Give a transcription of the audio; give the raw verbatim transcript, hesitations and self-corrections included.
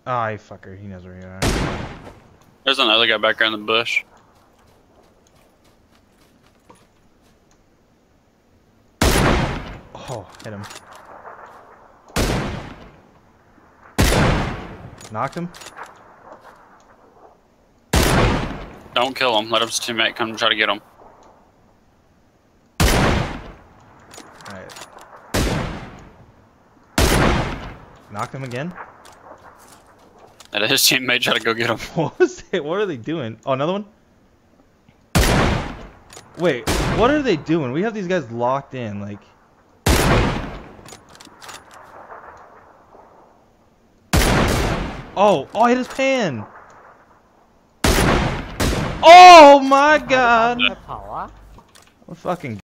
Ah, oh, fucker. He knows where you are. There's another guy back there in the bush. Oh, hit him. Knocked him. Don't kill him. Let his teammate come try to get him. Alright. Knocked him again. And his teammate try to go get him. What was it? What are they doing? Oh, another one? Wait, what are they doing? We have these guys locked in, like... Oh, oh, I hit his pan! Oh my god! A fucking